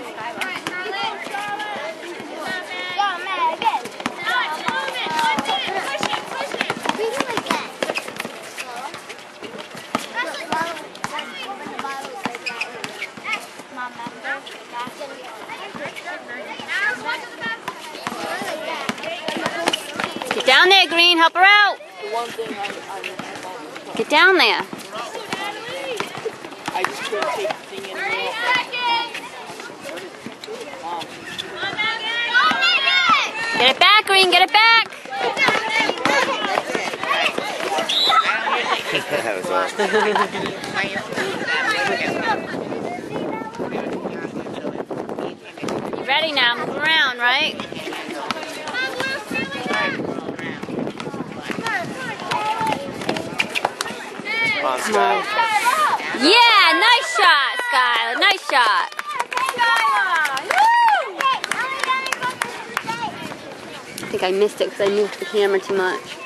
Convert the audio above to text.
Get down there, Green. Help her out. Get down there. I just couldn't take the thing in. 30 seconds. Get it back, Green. Get it back. That was awesome. You ready now? Move around, right? Come on, Skylar. Yeah, nice shot, Skylar. Nice shot. I think I missed it because I moved the camera too much.